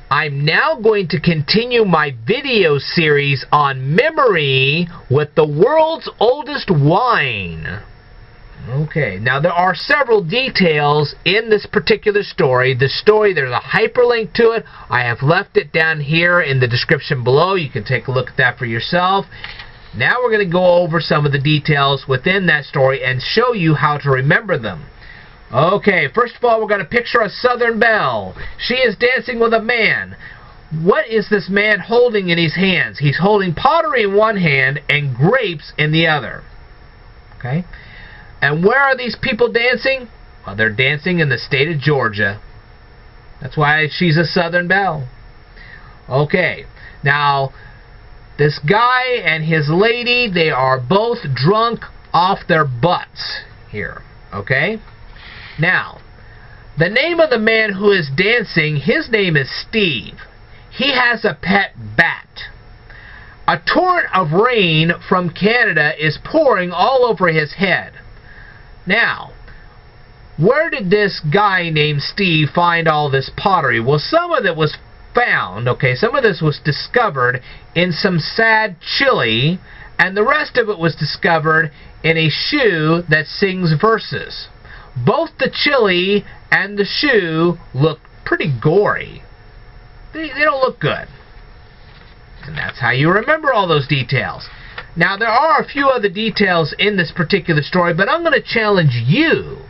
I'm now going to continue my video series on memory with the world's oldest wine. Okay, now there are several details in this particular story. The story, there's a hyperlink to it. I have left it down here in the description below. You can take a look at that for yourself. Now we're going to go over some of the details within that story and show you how to remember them. Okay, first of all, we're going to picture a Southern belle. She is dancing with a man. What is this man holding in his hands? He's holding pottery in one hand and grapes in the other. Okay? And where are these people dancing? Well, they're dancing in the state of Georgia. That's why she's a Southern belle. Okay, now this guy and his lady, they are both drunk off their butts here. Okay? Now, the name of the man who is dancing, his name is Steve. He has a pet bat. A torrent of rain from Canada is pouring all over his head. Now, where did this guy named Steve find all this pottery? Well, some of it was found, okay, some of this was discovered in some sad chili, and the rest of it was discovered in a shoe that sings verses. Both the chili and the shoe look pretty gory. They don't look good. And that's how you remember all those details. Now, there are a few other details in this particular story, but I'm going to challenge you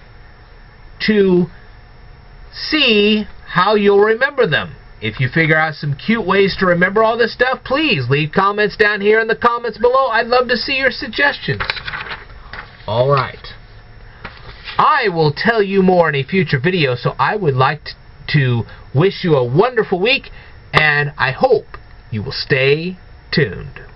to see how you'll remember them. If you figure out some cute ways to remember all this stuff, please leave comments down here in the comments below. I'd love to see your suggestions. All right. I will tell you more in a future video, so I would like to wish you a wonderful week, and I hope you will stay tuned.